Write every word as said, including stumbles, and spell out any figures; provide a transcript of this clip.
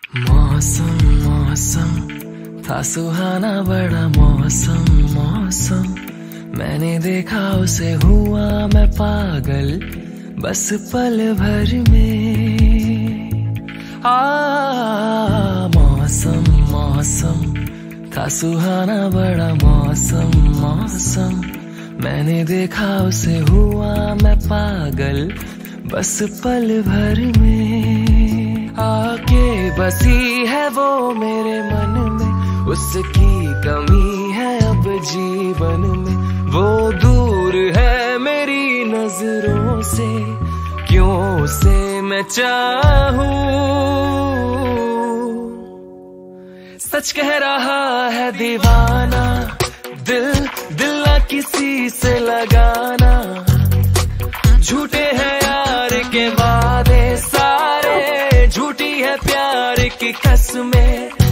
मौसम मौसम था सुहाना बड़ा मौसम मौसम, मैंने देखा उसे हुआ मैं पागल बस पल भर में। आ मौसम मौसम था सुहाना बड़ा मौसम मौसम, मैंने देखा उसे हुआ मैं पागल बस पल भर में। आके बसी है वो मेरे मन में, उसकी कमी है अब जीवन में। वो दूर है मेरी नजरों से, क्यों उसे मैं चाहूं। सच कह रहा है दीवाना, दिल दिल ना किसी से लगाना। झूठे हैं यार के वादे सारे, झूठी है प्यार की कसमें।